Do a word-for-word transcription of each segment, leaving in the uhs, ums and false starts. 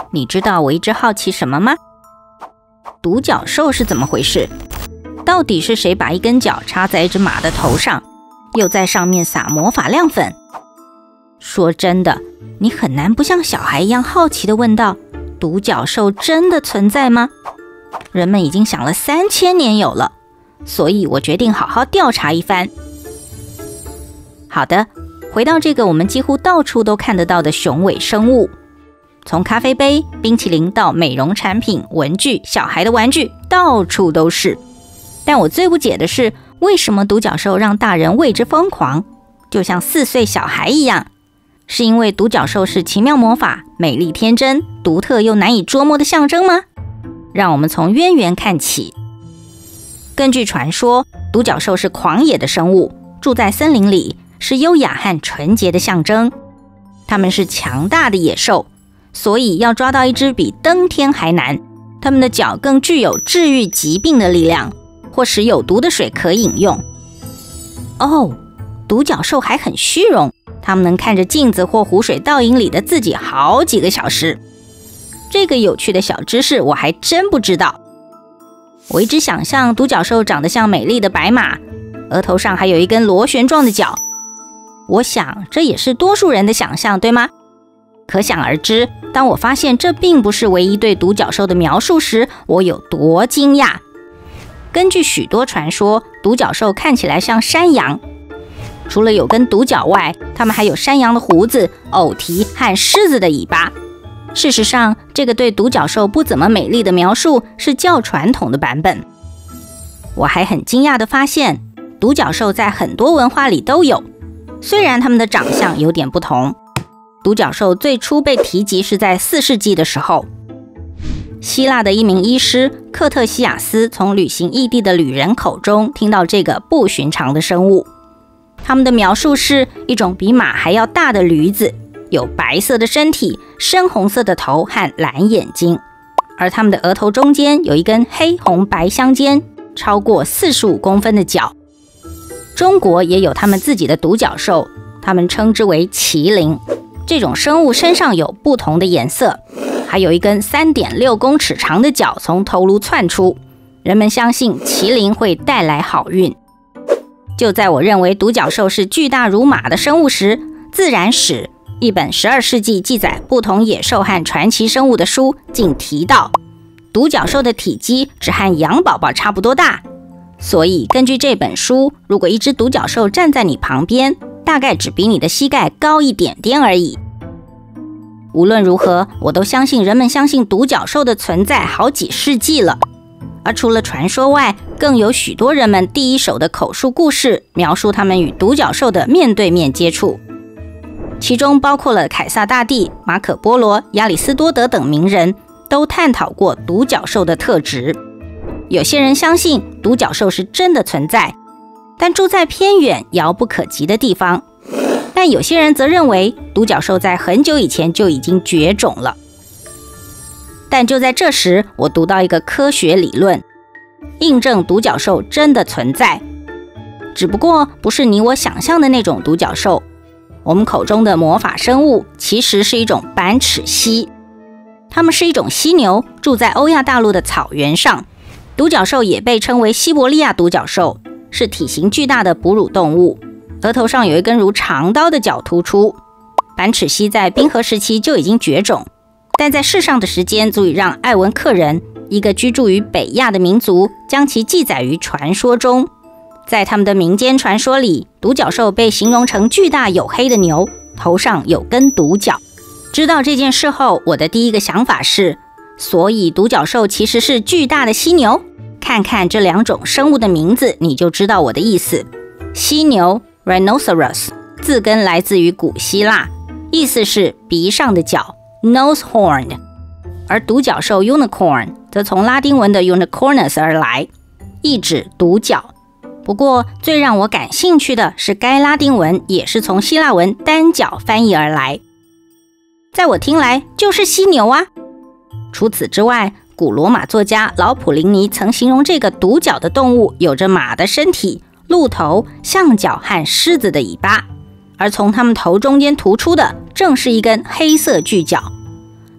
你知道我一直好奇什么吗？独角兽是怎么回事？到底是谁把一根角插在一只马的头上，又在上面撒魔法亮粉？说真的，你很难不像小孩一样好奇地问道：独角兽真的存在吗？人们已经想了三千年有了，所以我决定好好调查一番。好的，回到这个我们几乎到处都看得到的雄伟生物，从咖啡杯、冰淇淋到美容产品、文具、小孩的玩具，到处都是。但我最不解的是，为什么独角兽让大人为之疯狂，就像四岁小孩一样？是因为独角兽是奇妙魔法、美丽天真、独特又难以捉摸的象征吗？让我们从渊源看起。根据传说，独角兽是狂野的生物，住在森林里，是优雅和纯洁的象征。它们是强大的野兽，所以要抓到一只比登天还难。它们的角更具有治愈疾病的力量，或使有毒的水可饮用。哦，独角兽还很虚荣，它们能看着镜子或湖水倒影里的自己好几个小时。这个有趣的小知识我还真不知道。我一直想象独角兽长得像美丽的白马，额头上还有一根螺旋状的角。我想这也是多数人的想象，对吗？可想而知，当我发现这并不是唯一对独角兽的描述时，我有多惊讶。根据许多传说，独角兽看起来像山羊，除了有根独角外，它们还有山羊的胡子、偶蹄和狮子的尾巴。事实上，这个对独角兽不怎么美丽的描述是较传统的版本。我还很惊讶地发现，独角兽在很多文化里都有，虽然它们的长相有点不同。独角兽最初被提及是在四世纪的时候，希腊的一名医师克特西亚斯从旅行异地的旅人口中听到这个不寻常的生物。他们的描述是一种比马还要大的驴子，有白色的身体、深红色的头和蓝眼睛，而它们的额头中间有一根黑红白相间、超过四十五公分的角。中国也有他们自己的独角兽，他们称之为麒麟。这种生物身上有不同的颜色，还有一根 三点六公尺长的角从头颅窜出。人们相信麒麟会带来好运。就在我认为独角兽是巨大如马的生物时，《自然史》一本十二世纪记载不同野兽和传奇生物的书竟提到，独角兽的体积只和羊宝宝差不多大。所以根据这本书，如果一只独角兽站在你旁边，大概只比你的膝盖高一点点而已。无论如何，我都相信人们相信独角兽的存在好几世纪了。而除了传说外，更有许多人们第一手的口述故事描述他们与独角兽的面对面接触，其中包括了凯撒大帝、马可波罗、亚里斯多德等名人，都探讨过独角兽的特质。有些人相信独角兽是真的存在，但住在偏远遥不可及的地方。但有些人则认为独角兽在很久以前就已经绝种了。但就在这时，我读到一个科学理论，印证独角兽真的存在，只不过不是你我想象的那种独角兽。我们口中的魔法生物其实是一种板齿蜥，它们是一种犀牛，住在欧亚大陆的草原上。独角兽也被称为西伯利亚独角兽，是体型巨大的哺乳动物，额头上有一根如长刀的角突出。板齿蜥在冰河时期就已经绝种，但在世上的时间足以让艾文克人，一个居住于北亚的民族，将其记载于传说中。在他们的民间传说里，独角兽被形容成巨大黝黑的牛，头上有根独角。知道这件事后，我的第一个想法是，所以独角兽其实是巨大的犀牛。看看这两种生物的名字，你就知道我的意思。犀牛 Rhinoceros 字根来自于古希腊，意思是鼻上的角 nose horn， 而独角兽 Unicorn 则从拉丁文的 unicornus 而来，意指独角。不过最让我感兴趣的是，该拉丁文也是从希腊文单角翻译而来，在我听来就是犀牛啊。除此之外，古罗马作家老普林尼曾形容这个独角的动物有着马的身体、鹿头、象角和狮子的尾巴，而从它们头中间突出的正是一根黑色巨角。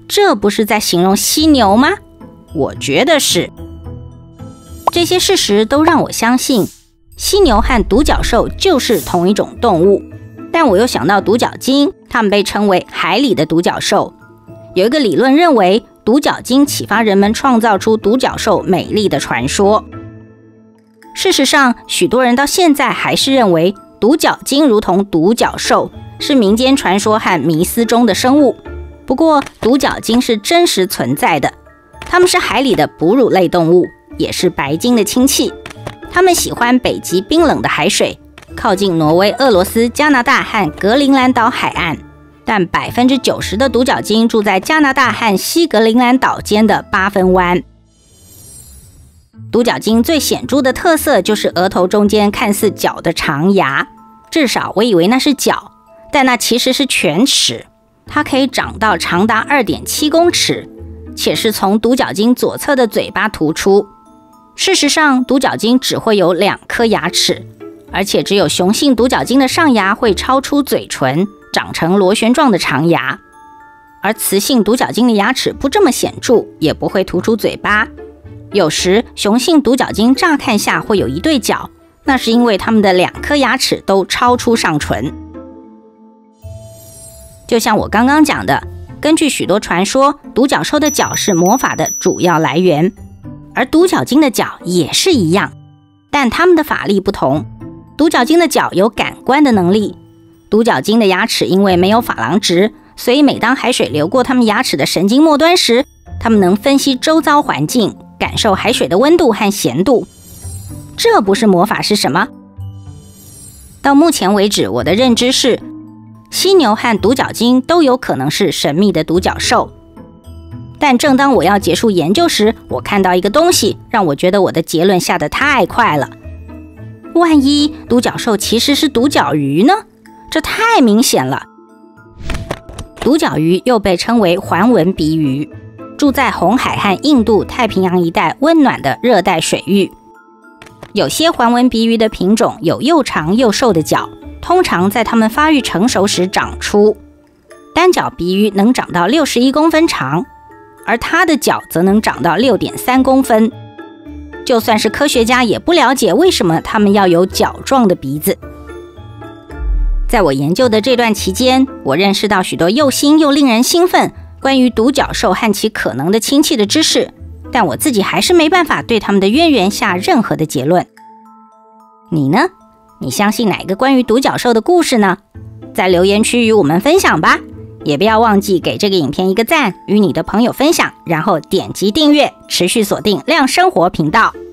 这不是在形容犀牛吗？我觉得是。这些事实都让我相信，犀牛和独角兽就是同一种动物。但我又想到独角鲸，它们被称为海里的独角兽。有一个理论认为，独角鲸启发人们创造出独角兽美丽的传说。事实上，许多人到现在还是认为独角鲸如同独角兽，是民间传说和迷思中的生物。不过，独角鲸是真实存在的，它们是海里的哺乳类动物，也是白鲸的亲戚。它们喜欢北极冰冷的海水，靠近挪威、俄罗斯、加拿大和格陵兰岛海岸。但 百分之九十 的独角鲸住在加拿大和西格陵兰岛间的八分湾。独角鲸最显著的特色就是额头中间看似角的长牙，至少我以为那是角，但那其实是犬齿。它可以长到长达 二点七公尺，且是从独角鲸左侧的嘴巴突出。事实上，独角鲸只会有两颗牙齿，而且只有雄性独角鲸的上牙会超出嘴唇，长成螺旋状的长牙，而雌性独角鲸的牙齿不这么显著，也不会突出嘴巴。有时雄性独角鲸乍看下会有一对角，那是因为它们的两颗牙齿都超出上唇。就像我刚刚讲的，根据许多传说，独角兽的角是魔法的主要来源，而独角鲸的角也是一样，但它们的法力不同。独角鲸的角有感官的能力，独角鲸的牙齿因为没有珐琅质，所以每当海水流过它们牙齿的神经末端时，它们能分析周遭环境，感受海水的温度和咸度。这不是魔法是什么？到目前为止，我的认知是，犀牛和独角鲸都有可能是神秘的独角兽。但正当我要结束研究时，我看到一个东西，让我觉得我的结论下得太快了。万一独角兽其实是独角鱼呢？这太明显了。独角鱼又被称为环纹鼻鱼，住在红海和印度太平洋一带温暖的热带水域。有些环纹鼻鱼的品种有又长又瘦的角，通常在它们发育成熟时长出。单角鼻鱼能长到六十一公分长，而它的角则能长到 六点三公分。就算是科学家也不了解为什么它们要有角状的鼻子。在我研究的这段期间，我认识到许多又新又令人兴奋关于独角兽和其可能的亲戚的知识，但我自己还是没办法对他们的渊源下任何的结论。你呢？你相信哪个关于独角兽的故事呢？在留言区与我们分享吧，也不要忘记给这个影片一个赞，与你的朋友分享，然后点击订阅，持续锁定亮生活频道。